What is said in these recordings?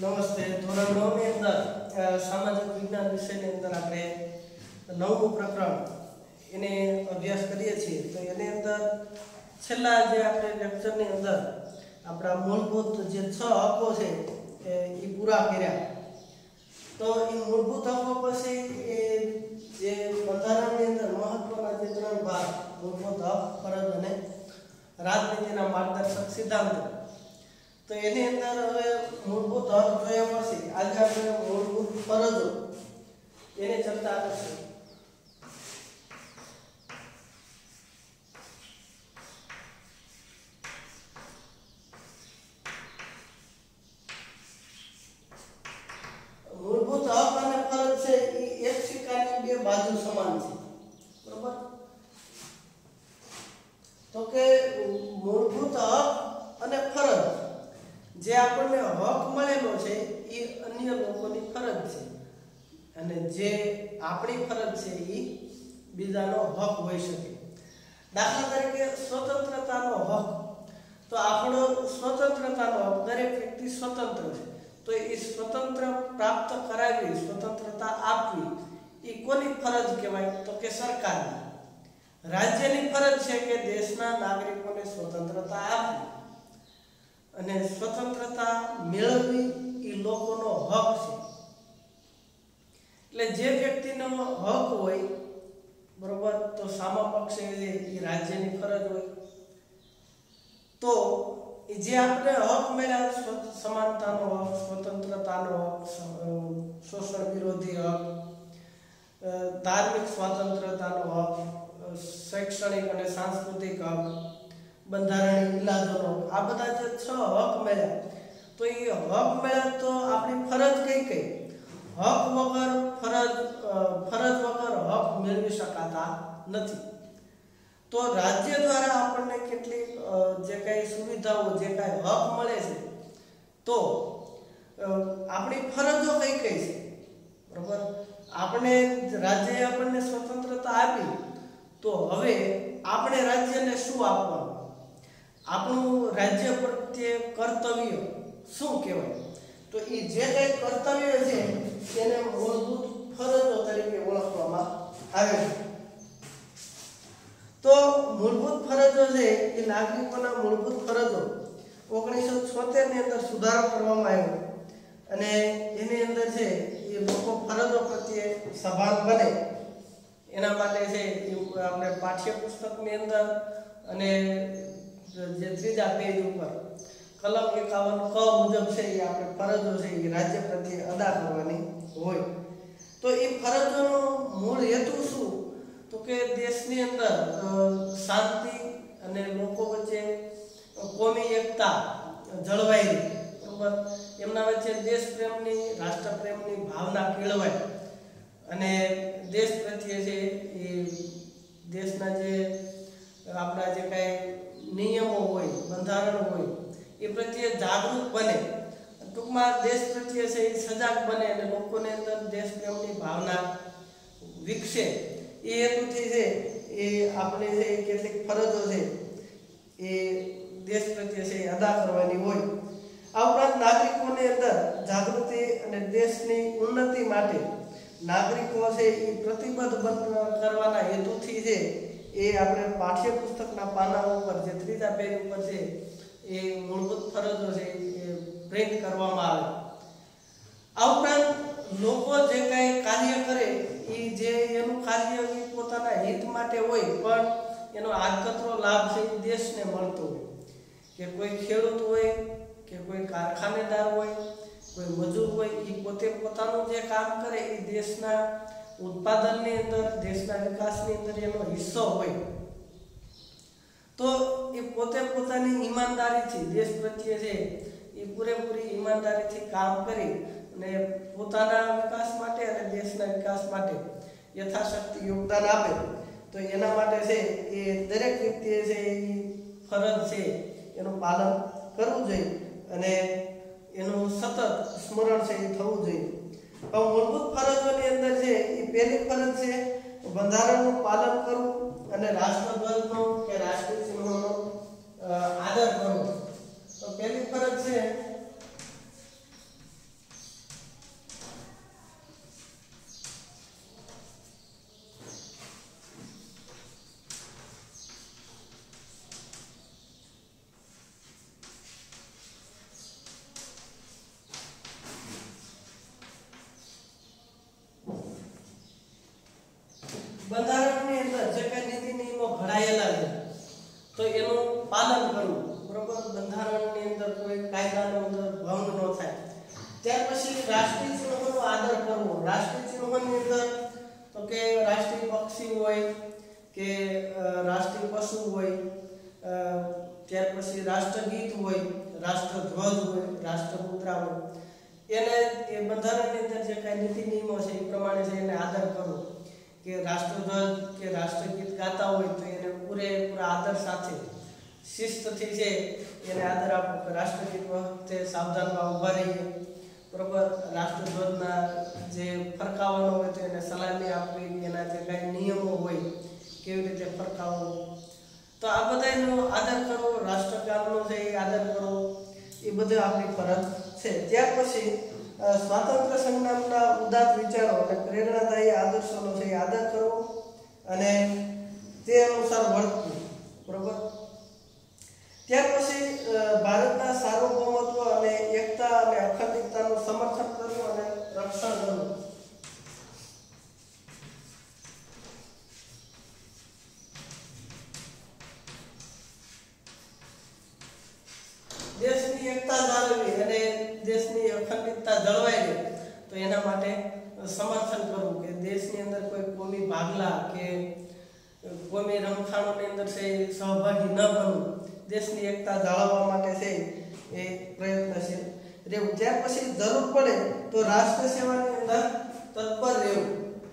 નમસ્તે. ધોરણ 9 ની અંદર સામાજિક વિજ્ઞાન વિષયની અંદર આપણે 9મું પ્રકરણ એને અભ્યાસ કરીએ છીએ. તો એની અંદર છેલ્લા જે આપણે લેક્ચરની અંદર આપણા મૂળભૂત જે 6 હકો છે એ પૂરા કર્યા. તો એ મૂળભૂત હકો પછી એ જે બંધારણની અંદર મહત્વના જે 3 ભાગ મૂળભૂત હક, ફરજ અને રાજનીતિના માર્ગદર્શક સિદ્ધાંતો. તો એની અંદર હવે મૂળભૂત હક જોયા પછી આજે આપણે મૂળભૂત ફરજો એની ચર્ચા કરીશું. મૂળભૂત હક અને ફરજ છે એ એક સિક્કાની બે બાજુ સમાન છે. બરોબર? તો કે મૂળભૂત હક અને ફરજ જે આપણને હક મળેલો છે એ અન્ય લોકોની ફરજ છે અને જે આપણી ફરજ છે એ બીજાનો હક હોઈ શકે. દાખલા તરીકે સ્વતંત્રતાનો હક, તો આપણો સ્વતંત્રતાનો હક, દરેક વ્યક્તિ સ્વતંત્ર છે, તો એ સ્વતંત્ર પ્રાપ્ત કરાવી, સ્વતંત્રતા આપવી એ કોની ફરજ કહેવાય? તો કે સરકારની. રાજ્યની ફરજ છે કે દેશના નાગરિકોને સ્વતંત્રતા આપવી અને સ્વતંત્રતા મેળવવી એ લોકોનો હક છે. એટલે જે વ્યક્તિનો હક હોય, બરોબર, તો સામા પક્ષે એ રાજ્યની ફરજ હોય. તો જે આપણે હક મળ્યા, સમાનતાનો હક, સ્વતંત્રતાનો હક, શોષણ વિરોધી હક, ધાર્મિક સ્વતંત્રતાનો હક, શૈક્ષણિક અને સાંસ્કૃતિક હક, બંધારણીય ઇલાજોનો, આ બધા જે 6 હક મળ્યા, તો એ હક મળ્યા તો આપણી ફરજ કઈ હક વગર ફરજ વગર હક મેળવી શકાતા નથી. તો રાજ્ય દ્વારા આપણને કેટલીક જે કઈ સુવિધાઓ, જે કઈ હક મળે છે, તો આપણી ફરજો કઈ છે? બરોબર? રાજ્યએ આપણને સ્વતંત્રતા આપી, તો હવે આપણે રાજ્યને શું આપવાનું? આપણું રાજ્ય પ્રત્યે કર્તવ્ય શું કહેવાય? તો એ જે કઈ કર્તવ્ય છે એને મૂળભૂત ફરજો તરીકે ઓળખવામાં આવે છે. તો મૂળભૂત ફરજો છે એ નાગરિકોના મૂળભૂત ફરજો 1976 ની અંદર સુધારો કરવામાં આવ્યો અને એની અંદર છે એ લોકો ફરજો પ્રત્યે સભાન બને એના માટે છે એ આપણે પાઠ્યપુસ્તકની અંદર અને જે 3જા પેજ ઉપર કલમ 51 ક મુજબ છે એ આપણે ફરજો છે એ રાજ્ય પ્રત્યે અદા કરવાની હોય. તો એ ફરજોનો મૂળ હેતુ શું? તો કે દેશની અંદર શાંતિ અને લોકો વચ્ચે કોમી એકતા જળવાઈ રહે, બરોબર, એમના વચ્ચે દેશ પ્રેમની, રાષ્ટ્ર પ્રેમની ભાવના કેળવાય અને દેશ પ્રત્યે છે એ દેશના જે આપણા જે કાંઈ નિયમો હોય, બંધારણ હોય એ પ્રત્યે જાગૃત બને, ટૂંકમાં દેશ પ્રત્યે છે એ સજાગ બને અને લોકોને અંદર દેશ પ્રેમની ભાવના વિકસે, એ હેતુથી છે એ આપણે છે કેટલીક ફરજો છે એ દેશ પ્રત્યે છે અદા કરવાની હોય. આ ઉપરાંત નાગરિકોની અંદર જાગૃતિ અને દેશની ઉન્નતિ માટે નાગરિકો છે એ પ્રતિબદ્ધ કરવાના હેતુથી છે એ આપણે પાઠ્યપુસ્તકના પાના ઉપર જે 3જા પેજ ઉપર છે એ મૂળભૂત ફરજો છે એ પ્રિન્ટ કરવામાં આવે. આ ઉપરાંત લોકો જે કાંઈ કાર્ય કરે એ જે એનું કાર્ય એ પોતાના હિત માટે હોય, પણ એનો આડકતરો લાભ છે એ દેશને મળતો હોય, કે કોઈ ખેડૂત હોય, કે કોઈ કારખાનેદાર હોય, કોઈ મજૂર હોય, એ પોતે પોતાનું જે કામ કરે એ દેશના ઉત્પાદનની અંદર, દેશના વિકાસની અંદર એનો હિસ્સો હોય, તો એ પોતે પોતાની ઈમાનદારીથી દેશ પ્રત્યે છે એ પૂરેપૂરી ઈમાનદારીથી કામ કરી અને પોતાના વિકાસ માટે અને દેશના વિકાસ માટે યથાશક્તિ યોગદાન આપે. તો એના માટે છે એ દરેક વ્યક્તિએ છે એ ફરજ છે એનું પાલન કરવું જોઈએ અને એનું સતત સ્મરણ છે એ થવું જોઈએ. તો મૂળભૂત ફરજોની અંદર છે એ પહેલી ફરજ છે બંધારણનું પાલન કરવું અને રાષ્ટ્રધ્વજનો કે રાષ્ટ્રીય ચિહ્નોનો આદર કરવો. તો પહેલી ફરજ છે પછી રાષ્ટ્રીય ચિહ્નોનો આદર કરવો. રાષ્ટ્રીય ચિહ્નોની અંદર તો કે રાષ્ટ્રીય પક્ષી હોય કે રાષ્ટ્રીય પશુ હોય, ત્યાર પછી રાષ્ટ્રગીત હોય, રાષ્ટ્રધ્વજ હોય, રાષ્ટ્રમુદ્રા હોય, એને એ બંધારણની અંદર જે કાંઈ નીતિ નિયમો છે એ પ્રમાણે છે એને આદર કરવો. કે રાષ્ટ્રધ્વજ કે રાષ્ટ્રગીત ગાતા હોય તો એને પૂરેપૂરા આદર સાથે શિસ્તથી છે એને આદર આપવો. કે રાષ્ટ્રગીત વખતે સાવધાનમાં ઊભા રહીએ, બરોબર. રાષ્ટ્રધ્વજના જે ફરકાવવાનો હોય તો એને સલામી આપવી, એના જે કાંઈ નિયમો હોય કેવી રીતે ફરકાવવો, તો આ બધાનો આદર કરવો, રાષ્ટ્રગાનનો છે એ આદર કરવો, એ બધું આપણી ફરજ છે. ત્યાર પછી સ્વાતંત્ર્ય સંગ્રામના ઉદાત્ત વિચારો અને પ્રેરણાદાયી આદર્શોનો છે એ આદર કરવો અને તે અનુસાર વર્તવું, બરોબર. ત્યાર પછી ભારતના સાર્વભૌમત્વ અને એકતા અને અખંડિતતાનું સમર્થન કરવું અને રક્ષણ કરવું. દેશની એકતા જાળવવી અને દેશની અખંડિતતા જળવાઈ રહે તો એના માટે સમર્થન કરવું. કે દેશની અંદર કોઈ કોમી ભાગલા કે કોમી રમખાણોની અંદર છે સહભાગી ન બનવું, દેશની એકતા જાળવવા માટે છે એ પ્રયત્નશીલ રહેવું. ત્યાર પછી જરૂર પડે તો રાષ્ટ્ર સેવાની અંદર તત્પર રહેવું.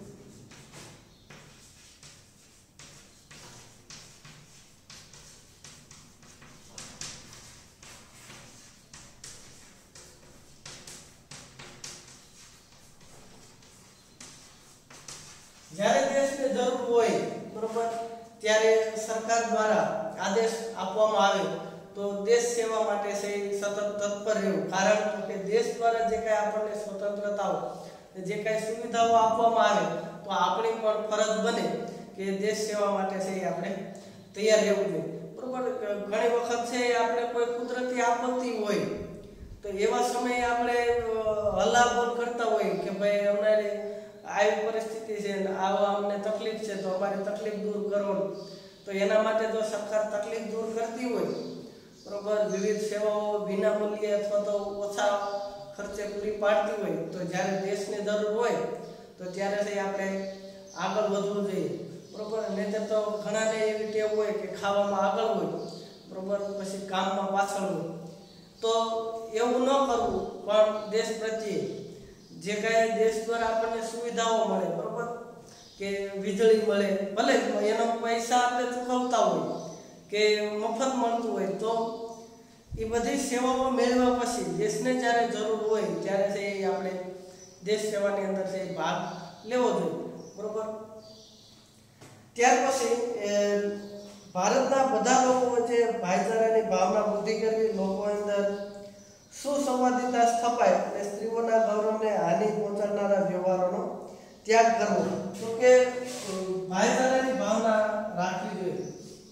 જ્યારે દેશને જરૂર હોય, બરોબર, ત્યારે સરકાર દ્વારા આદેશ આપવામાં આવે તો દેશ સેવા માટે છે સતત તત્પર રહેવું. કારણ કે દેશ દ્વારા જે કાંઈ આપણને સ્વતંત્રતાઓ, જે કાંઈ સુવિધાઓ આપવામાં આવે તો આપણી પણ ફરજ બને કે દેશ સેવા માટે છે એ આપણે તૈયાર રહેવું જોઈએ, બરોબર. ઘણી વખત છે આપણે કોઈ કુદરતી આપત્તિ હોય તો એવા સમયે આપણે હલ્લાબોલ કરતા હોય કે ભાઈ અમારે આવી પરિસ્થિતિ છે, આવા અમને તકલીફ છે તો અમારી તકલીફ દૂર કરો. તો એના માટે જો સરકાર તકલીફ દૂર કરતી હોય, બરોબર, વિવિધ સેવાઓ વિના મૂલ્યે અથવા તો ઓછા ખર્ચે પૂરી પાડતી હોય, તો જ્યારે દેશને જરૂર હોય તો ત્યારે છે આપણે આગળ વધવું જોઈએ, બરોબર. નહીંતર તો ઘણાને એવી ટેવ હોય કે ખાવામાં આગળ હોય, બરોબર, પછી કામમાં પાછળ હોય. તો એવું ન કરવું, પણ દેશ પ્રત્યે જે કાંઈ દેશ દ્વારા આપણને સુવિધાઓ મળે, બરોબર, કે વીજળી મળે, ભલે એનો પૈસા આપણે ચૂકવતા હોય કે મફત મળતું હોય, તો એ બધી સેવાઓ મેળવ્યા પછી દેશને જ્યારે જરૂર હોય ત્યારે છે એ આપણે દેશ સેવાની અંદર છે ભાગ લેવો જોઈએ, બરોબર. ત્યાર પછી ભારતના બધા લોકો વચ્ચે ભાઈચારાની ભાવના વૃદ્ધિ કરવી, લોકો અંદર સુસંવાદિતા સ્થપાય અને સ્ત્રીઓના ગૌરવને હાનિ પહોંચાડનારા વ્યવહારોનો ત્યાગ કરવો. તો કે ભાઈચારાની ભાવના રાખવી જોઈએ.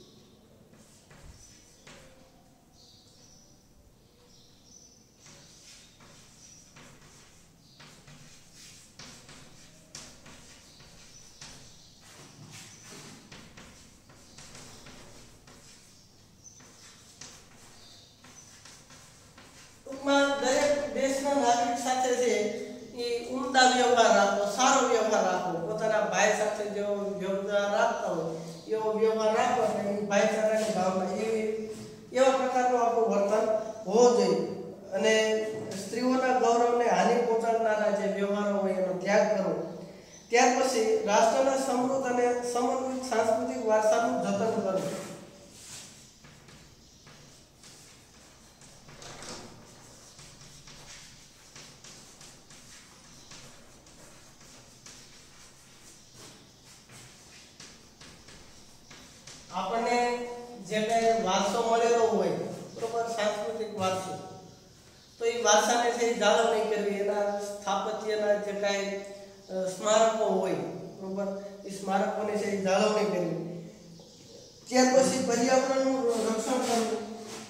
દરેક દેશના નાગરિક સાથે છે એ ઉમદા વ્યવહાર રાખવો, સારો વ્યવહાર રાખવો. પોતાના ભાઈ સાથે જેવો વ્યવહાર રાખતા હોય એવો વ્યવહાર રાખવો અને ભાઈચારાની ભાવના એવા પ્રકારનું આપણું વર્તન હોવું જોઈએ. અને સ્ત્રીઓના ગૌરવને હાનિ પહોંચાડનારા જે વ્યવહારો હોય એનો ત્યાગ કરવો. ત્યાર પછી રાષ્ટ્રના સમૃદ્ધ અને સમન્વિત સાંસ્કૃતિક વારસાનું જતન કરવું. આપણને જે કાંઈ વારસો મળેલો હોય, બરોબર, સાંસ્કૃતિક વારસો, તો એ વારસાને છે જાળવણી કરવી. એના સ્થાપત્યના જે કાંઈ સ્મારકો હોય, બરોબર, એ સ્મારકોની છે જાળવણી કરવી. ત્યાર પછી પર્યાવરણનું રક્ષણ કરવું.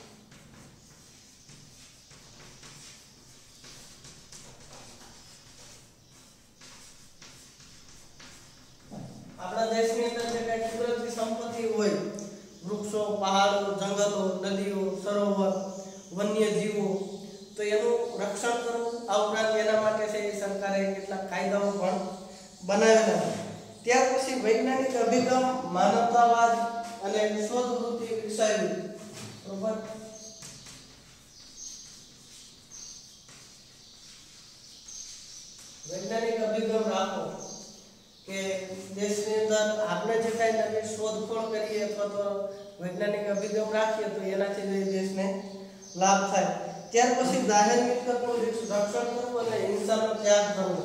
આપણા દેશની અંદર જે કાંઈ કુદરતી સંપત્તિ હોય, વૃક્ષો, પહાડો, જંગલો, નદીઓ, સરોવર, વન્યજીવો, તો એનું રક્ષણ કરવું, આ ઉપરાંત એના માટે છે એ સરકારે કેટલાક કાયદાઓ પણ બનાવેલા છે. ત્યાર પછી વૈજ્ઞાનિક અભિગમ, માનવતાવાદ અને શોધવૃત્તિ વિકસાવી. બરોબર, વૈજ્ઞાનિક અભિગમ રાખો કે દેશની અંદર આપણે જે કાંઈ નવી શોધખોળ કરીએ અથવા તો વૈજ્ઞાનિક અભિગમ રાખીએ તો એનાથી દેશને લાભ થાય. ત્યાર પછી જાહેર મિલકતનું રક્ષણ કરવું અને હિંસાનો ત્યાગ કરવો.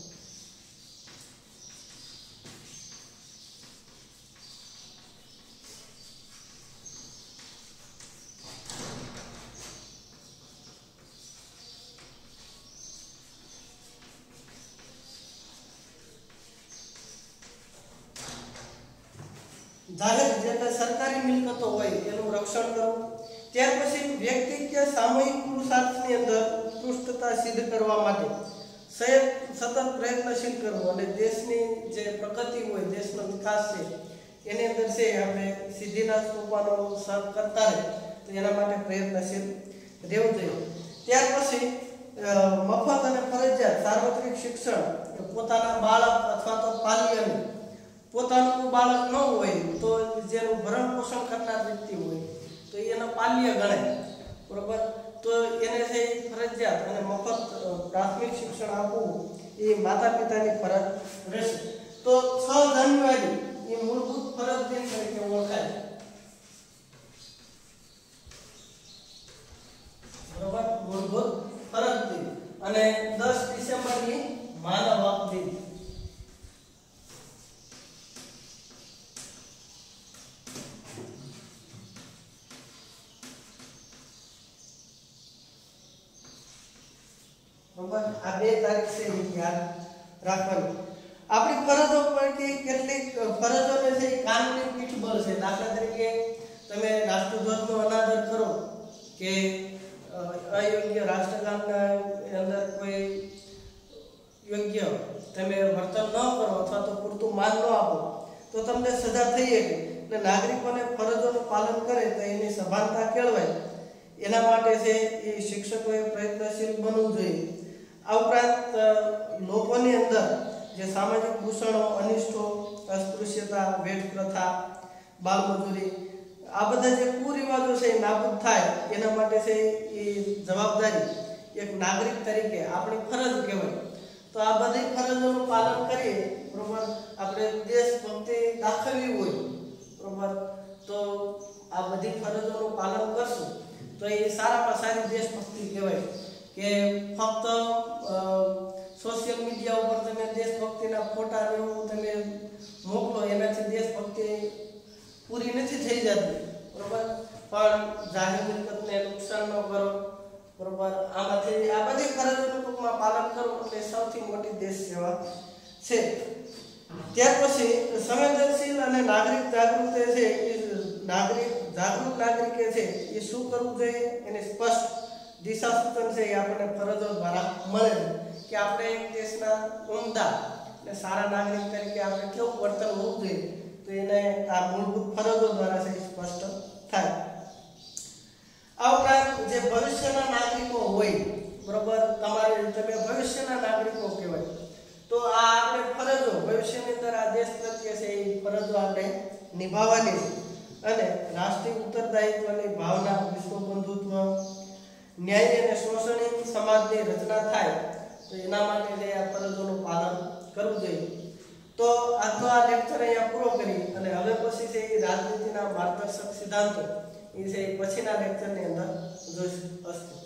જાહેર જે સરકારી મિલકતો હોય એનું રક્ષણ કરવું. ત્યાર પછી વ્યક્તિ કે સામૂહિક પુરુષાર્થની અંદર ઉત્કૃષ્ટતા સિદ્ધ કરવા માટે સતત પ્રયત્નશીલ કરવું અને દેશની જે પ્રગતિ હોય, દેશનો વિકાસ છે એની અંદર છે આપણે સિદ્ધિના સોપાનો સર કરતા રહે તો એના માટે પ્રયત્નશીલ રહેવું જોઈએ. ત્યાર પછી મફત અને ફરજિયાત સાર્વત્રિક શિક્ષણ પોતાના બાળક અથવા તો પાલ્યને, પોતાનું બાળક ન હોય તો જેનું ભરણ પોષણ કરનાર વ્યક્તિ હોય તો એનો પાલ્ય ગણાય. બરોબર, તો એને છે ફરજિયાત અને મફત પ્રાથમિક શિક્ષણ આપવું એ માતા પિતાની ફરજ રહેશે. તો 6 જાન્યુઆરી એ મૂળભૂત ફરજ દિન તરીકે ઓળખાય. બરોબર, મૂળભૂત ફરજ દિન. અને 10 ડિસેમ્બરની માનવ હક દિન. આ 2 તારીખ છે યાદ રાખવાની. આપણી ફરજો પૈકી કેટલીક ફરજોને છે કાનૂની પીઠબળ છે. દાખલા તરીકે તમે રાષ્ટ્રધ્વજનો અનાદર કરો કે અયોગ્ય રાષ્ટ્રગાનના અંદર કોઈ યોગ્ય તમે વર્તન ન કરો અથવા તો પૂરતું માન ન આપો તો તમને સજા થઈ શકે. એટલે નાગરિકોને ફરજોનું પાલન કરે તો એની સભાનતા કેળવાય. એના માટે છે એ શિક્ષકોએ પ્રયત્નશીલ બનવું જોઈએ. આ ઉપરાંત લોકોની અંદર જે સામાજિક દૂષણો, અનિષ્ટો, અસ્પૃશ્યતા, ભેટ પ્રથા, બાળમજૂરી આ બધા જે કુરિવાજો છે એ નાબૂદ થાય એના માટે છે એ જવાબદારી એક નાગરિક તરીકે આપણી ફરજ કહેવાય. તો આ બધી ફરજોનું પાલન કરીએ, બરોબર, આપણે દેશભક્તિ દાખવવી હોય, બરોબર, તો આ બધી ફરજોનું પાલન કરશું તો એ સારામાં સારી દેશભક્તિ કહેવાય. કે ફક્ત સોશિયલ મીડિયા ઉપર તમે દેશભક્તિના ફોટા ને એવું તમે મોકલો એનાથી દેશભક્તિ પૂરી નથી થઈ જતી. બરોબર, પણ જાહેર મિલકતને નુકસાન ન કરો. બરોબર, આમાંથી આ બધી ફરજોનું ટૂંકમાં પાલન કરવું એટલે સૌથી મોટી દેશ સેવા છે. ત્યાર પછી સંવેદનશીલ અને નાગરિક જાગૃત છે એ જાગૃત નાગરિકે છે એ શું કરવું જોઈએ એને સ્પષ્ટ દિશા સૂચન છે એ આપણને ફરજો દ્વારા મળે છે કે આપણે એક દેશના ઉમદા અને સારા નાગરિક તરીકે આપણે કેવું વર્તન હોવું જોઈએ તો એને આ મૂળભૂત ફરજો દ્વારા છે સ્પષ્ટ થાય. આ ઉપરાંત જે ભવિષ્યના નાગરિકો હોય, બરોબર, તમે ભવિષ્યના નાગરિકો કહેવાય તો આ આપણે ફરજો ભવિષ્યની અંદર આ દેશ પ્રત્યે છે એ ફરજો આપણે નિભાવવાની છે. અને રાષ્ટ્રીય ઉત્તરદાયિત્વની ભાવના, વિશ્વ બંધુત્વ, ન્યાય અને શોષણહીન સમાજની રચના થાય તો એના માટે છે આ ફરજોનું પાલન કરવું જોઈએ. તો આ તો આ લેક્ચર અહીંયા પૂરો કરી અને હવે પછી છે એ રાજનીતિના માર્ગદર્શક સિદ્ધાંતો એ છે પછીના લેક્ચરની અંદર જોઈશું.